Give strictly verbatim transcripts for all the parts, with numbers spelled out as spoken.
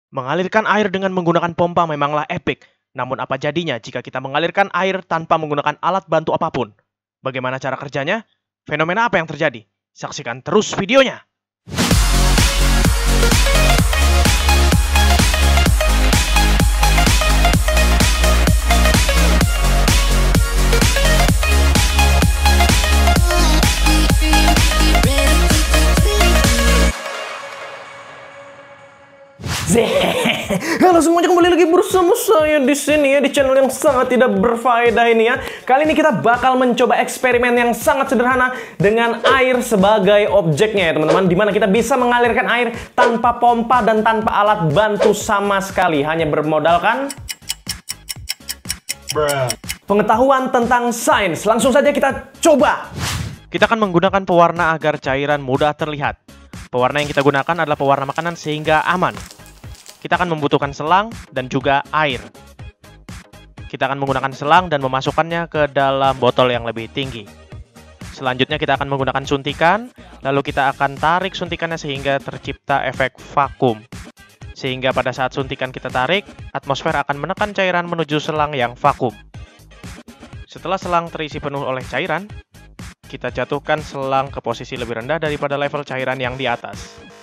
Mengalirkan air dengan menggunakan pompa memanglah epik. Namun apa jadinya jika kita mengalirkan air tanpa menggunakan alat bantu apapun? Bagaimana cara kerjanya? Fenomena apa yang terjadi? Saksikan terus videonya. Halo semuanya, kembali lagi bersama saya di sini ya, di channel yang sangat tidak berfaedah ini ya. Kali ini kita bakal mencoba eksperimen yang sangat sederhana dengan air sebagai objeknya ya teman-teman, dimana kita bisa mengalirkan air tanpa pompa dan tanpa alat bantu sama sekali, hanya bermodalkan Bruh. pengetahuan tentang sains. Langsung saja kita coba. Kita akan menggunakan pewarna agar cairan mudah terlihat. Pewarna yang kita gunakan adalah pewarna makanan sehingga aman. Kita akan membutuhkan selang dan juga air. Kita akan menggunakan selang dan memasukkannya ke dalam botol yang lebih tinggi. Selanjutnya kita akan menggunakan suntikan, lalu kita akan tarik suntikannya sehingga tercipta efek vakum. Sehingga pada saat suntikan kita tarik, atmosfer akan menekan cairan menuju selang yang vakum. Setelah selang terisi penuh oleh cairan, kita jatuhkan selang ke posisi lebih rendah daripada level cairan yang di atas.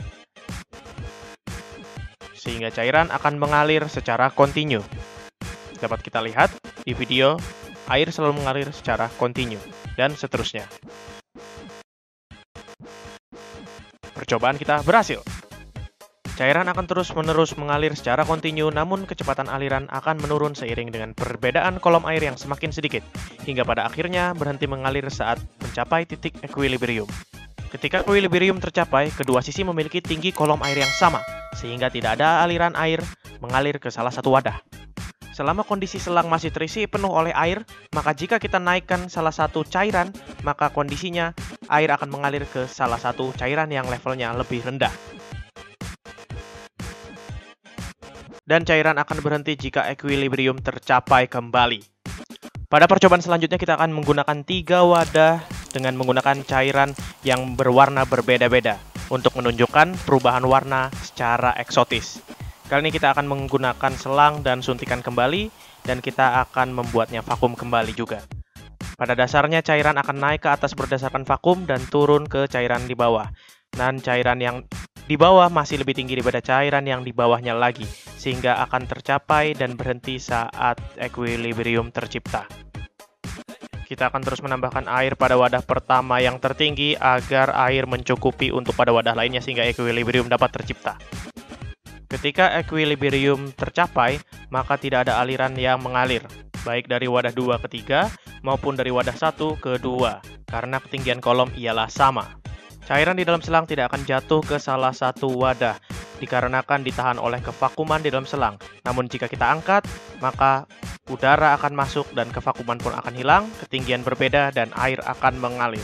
Sehingga cairan akan mengalir secara kontinu. Dapat kita lihat di video, air selalu mengalir secara kontinu, dan seterusnya. Percobaan kita berhasil. Cairan akan terus-menerus mengalir secara kontinu, namun kecepatan aliran akan menurun seiring dengan perbedaan kolom air yang semakin sedikit, hingga pada akhirnya berhenti mengalir saat mencapai titik equilibrium. Ketika equilibrium tercapai, kedua sisi memiliki tinggi kolom air yang sama, sehingga tidak ada aliran air mengalir ke salah satu wadah. Selama kondisi selang masih terisi penuh oleh air, maka jika kita naikkan salah satu cairan, maka kondisinya air akan mengalir ke salah satu cairan yang levelnya lebih rendah. Dan cairan akan berhenti jika equilibrium tercapai kembali. Pada percobaan selanjutnya kita akan menggunakan tiga wadah dengan menggunakan cairan yang berwarna berbeda-beda untuk menunjukkan perubahan warna secara eksotis. Kali ini kita akan menggunakan selang dan suntikan kembali, dan kita akan membuatnya vakum kembali juga. Pada dasarnya cairan akan naik ke atas berdasarkan vakum dan turun ke cairan di bawah. Dan cairan yang di bawah masih lebih tinggi daripada cairan yang di bawahnya lagi, sehingga akan tercapai dan berhenti saat equilibrium tercipta. Kita akan terus menambahkan air pada wadah pertama yang tertinggi agar air mencukupi untuk pada wadah lainnya sehingga equilibrium dapat tercipta. Ketika equilibrium tercapai, maka tidak ada aliran yang mengalir, baik dari wadah dua ke tiga maupun dari wadah satu ke dua, karena ketinggian kolom ialah sama. Cairan di dalam selang tidak akan jatuh ke salah satu wadah, dikarenakan ditahan oleh kevakuman di dalam selang. Namun jika kita angkat, maka udara akan masuk dan kevakuman pun akan hilang, ketinggian berbeda, dan air akan mengalir.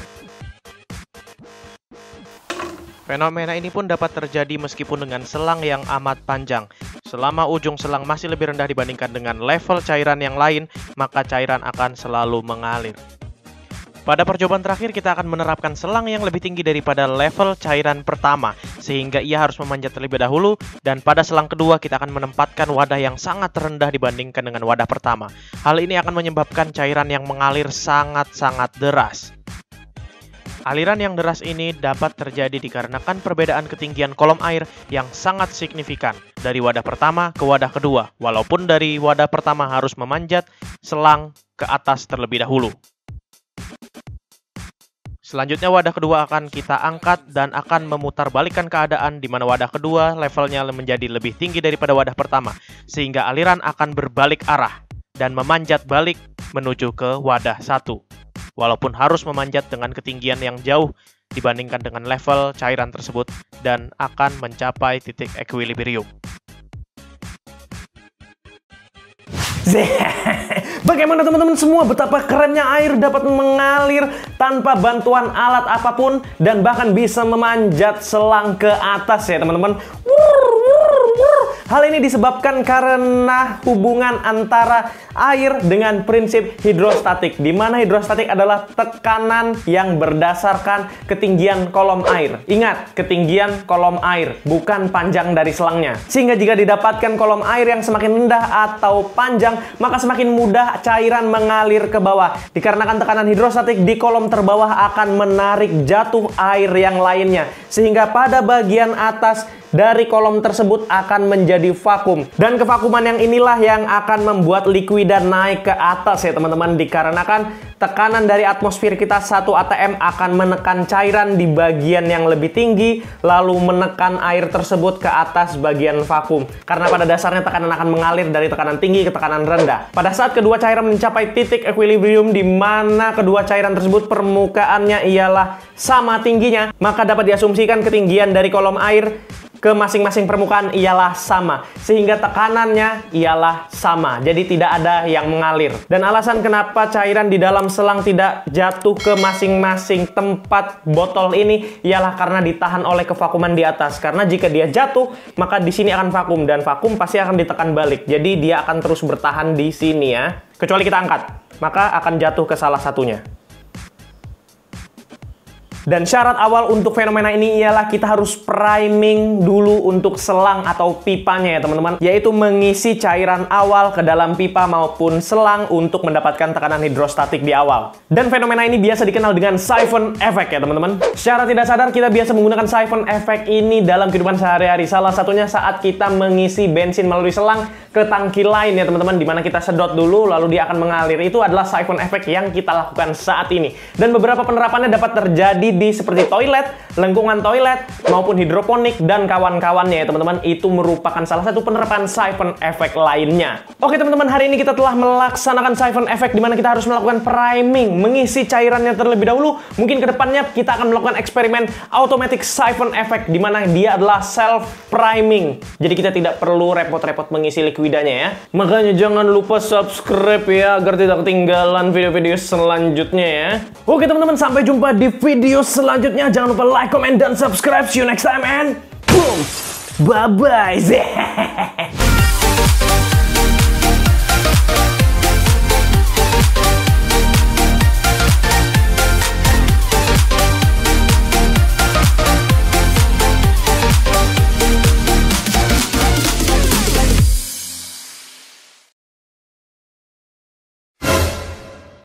Fenomena ini pun dapat terjadi meskipun dengan selang yang amat panjang. Selama ujung selang masih lebih rendah dibandingkan dengan level cairan yang lain, maka cairan akan selalu mengalir. Pada percobaan terakhir kita akan menerapkan selang yang lebih tinggi daripada level cairan pertama, sehingga ia harus memanjat terlebih dahulu, dan pada selang kedua kita akan menempatkan wadah yang sangat rendah dibandingkan dengan wadah pertama. Hal ini akan menyebabkan cairan yang mengalir sangat-sangat deras. Aliran yang deras ini dapat terjadi dikarenakan perbedaan ketinggian kolom air yang sangat signifikan dari wadah pertama ke wadah kedua, walaupun dari wadah pertama harus memanjat selang ke atas terlebih dahulu. Selanjutnya wadah kedua akan kita angkat dan akan memutarbalikkan keadaan di mana wadah kedua levelnya menjadi lebih tinggi daripada wadah pertama, sehingga aliran akan berbalik arah dan memanjat balik menuju ke wadah satu. Walaupun harus memanjat dengan ketinggian yang jauh dibandingkan dengan level cairan tersebut dan akan mencapai titik equilibrium. Bagaimana teman-teman semua, betapa kerennya air dapat mengalir tanpa bantuan alat apapun dan bahkan bisa memanjat selang ke atas ya teman-teman. Hal ini disebabkan karena hubungan antara air dengan prinsip hidrostatik, di mana hidrostatik adalah tekanan yang berdasarkan ketinggian kolom air. Ingat, ketinggian kolom air, bukan panjang dari selangnya. Sehingga jika didapatkan kolom air yang semakin rendah atau panjang, maka semakin mudah cairan mengalir ke bawah. Dikarenakan tekanan hidrostatik di kolom terbawah akan menarik jatuh air yang lainnya, sehingga pada bagian atas dari kolom tersebut akan menjadi vakum. Dan kevakuman yang inilah yang akan membuat likuida naik ke atas ya teman-teman, dikarenakan tekanan dari atmosfer kita satu atm akan menekan cairan di bagian yang lebih tinggi, lalu menekan air tersebut ke atas bagian vakum. Karena pada dasarnya tekanan akan mengalir dari tekanan tinggi ke tekanan rendah. Pada saat kedua cairan mencapai titik equilibrium di mana kedua cairan tersebut permukaannya ialah sama tingginya, maka dapat diasumsikan ketinggian dari kolom air ke masing-masing permukaan ialah sama, sehingga tekanannya ialah sama, jadi tidak ada yang mengalir. Dan alasan kenapa cairan di dalam selang tidak jatuh ke masing-masing tempat botol ini ialah karena ditahan oleh kevakuman di atas. Karena jika dia jatuh, maka di sini akan vakum, dan vakum pasti akan ditekan balik, jadi dia akan terus bertahan di sini ya. Kecuali kita angkat, maka akan jatuh ke salah satunya. Dan syarat awal untuk fenomena ini ialah kita harus priming dulu untuk selang atau pipanya ya teman-teman, yaitu mengisi cairan awal ke dalam pipa maupun selang untuk mendapatkan tekanan hidrostatik di awal. Dan fenomena ini biasa dikenal dengan siphon effect ya teman-teman. Secara tidak sadar kita biasa menggunakan siphon effect ini dalam kehidupan sehari-hari. Salah satunya saat kita mengisi bensin melalui selang ke tangki lain ya teman-teman, dimana kita sedot dulu lalu dia akan mengalir. Itu adalah siphon effect yang kita lakukan saat ini. Dan beberapa penerapannya dapat terjadi di seperti toilet, lengkungan toilet, maupun hidroponik dan kawan-kawannya ya teman-teman. Itu merupakan salah satu penerapan siphon effect lainnya. Oke teman-teman, hari ini kita telah melaksanakan siphon effect dimana kita harus melakukan priming, mengisi cairannya terlebih dahulu. Mungkin kedepannya kita akan melakukan eksperimen automatic siphon effect dimana dia adalah self priming. Jadi kita tidak perlu repot-repot mengisi likuidanya ya. Makanya jangan lupa subscribe ya agar tidak ketinggalan video-video selanjutnya ya. Oke teman-teman, sampai jumpa di video selanjutnya. Jangan lupa like, comment, dan subscribe. See you next time and boom, bye bye.